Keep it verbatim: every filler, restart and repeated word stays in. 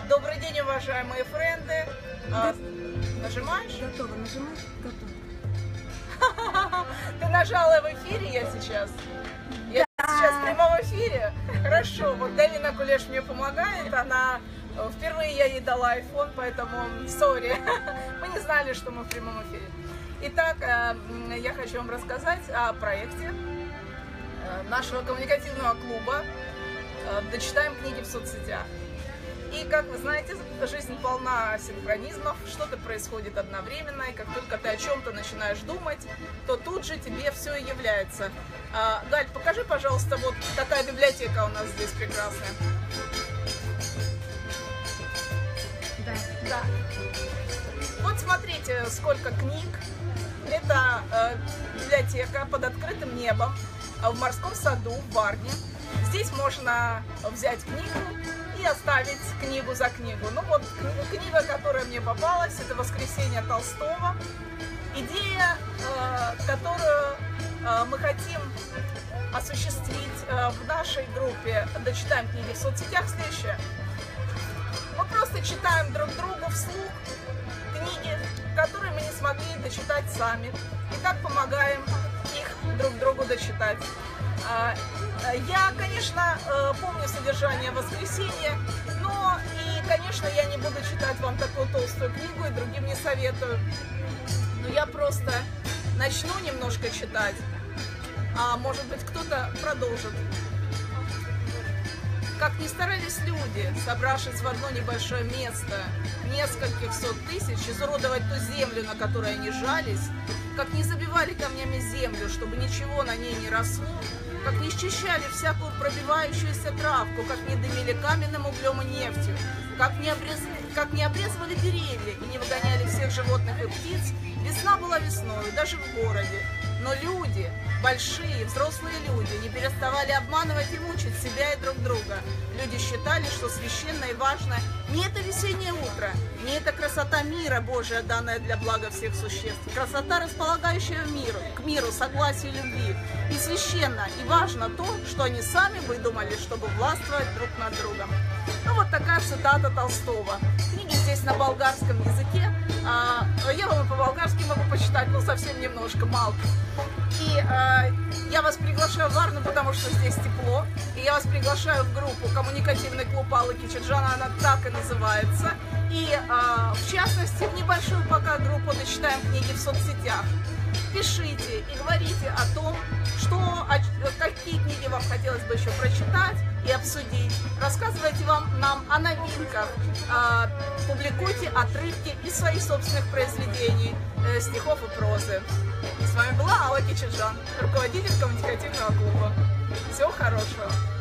Добрый день, уважаемые френды. А, нажимаешь? Готово, нажимаешь? Готово. Ты нажала в эфире я сейчас? Я Да. сейчас в прямом эфире? Хорошо, вот Галина Кулеш мне помогает, она... Впервые я ей дала айфон, поэтому сори. Мы не знали, что мы в прямом эфире. Итак, я хочу вам рассказать о проекте нашего коммуникативного клуба «Дочитаем книги в соцсетях». И, как вы знаете, жизнь полна синхронизмов, что-то происходит одновременно, и как только ты о чем-то начинаешь думать, то тут же тебе все и является. А, Галь, покажи, пожалуйста, вот такая библиотека у нас здесь прекрасная. Да. Да. Вот смотрите, сколько книг. Это э, библиотека под открытым небом в морском саду в Варне. Здесь можно взять книгу и оставить книгу за книгу. Ну вот книга, которая мне попалась, это «Воскресенье» Толстого. Идея, э, которую э, мы хотим осуществить э, в нашей группе «Дочитаем книги в соцсетях», следующая. Мы просто читаем друг другу вслух книги, которые мы не смогли дочитать сами. И так помогаем их друг другу дочитать. Я, конечно, помню содержание «Воскресенья», но и, конечно, я не буду читать вам такую толстую книгу и другим не советую. Но я просто начну немножко читать, а может быть кто-то продолжит. Как ни старались люди, собравшись в одно небольшое место, нескольких сот тысяч, изуродовать ту землю, на которой они жались, как не забивали камнями землю, чтобы ничего на ней не росло, как не счищали всякую пробивающуюся травку, как не дымили каменным углем и нефтью, как не, обрез... как не обрезывали деревья и не выгоняли всех животных и птиц, весна была весною, даже в городе. Но люди, большие, взрослые люди, не переставали обманывать и мучить себя и друг друга. Люди считали, что священно и важно не это весеннее утро, не эта красота мира Божия, данная для блага всех существ, красота, располагающая в миру, к миру, согласию, любви. И священно и важно то, что они сами выдумали, чтобы властвовать друг над другом. Ну вот такая цитата Толстого. Книги здесь на болгарском языке. Я вам и по-болгарски могу почитать, но совсем немножко, малко. И э, я вас приглашаю в Варну, потому что здесь тепло. И я вас приглашаю в группу «Коммуникативный клуб Аллы Кичиджана», она так и называется. И э, в частности, в небольшую пока группу «Дочитаем книги в соцсетях». Пишите и говорите о том, что, о, какие книги вам хотелось бы еще прочитать и обсудить. Рассказывайте вам, нам о новинках, э, публикуйте отрывки из своих собственных произведений, э, стихов и прозы. С вами была Алла Кичиджан, руководитель коммуникативного клуба. Всего хорошего!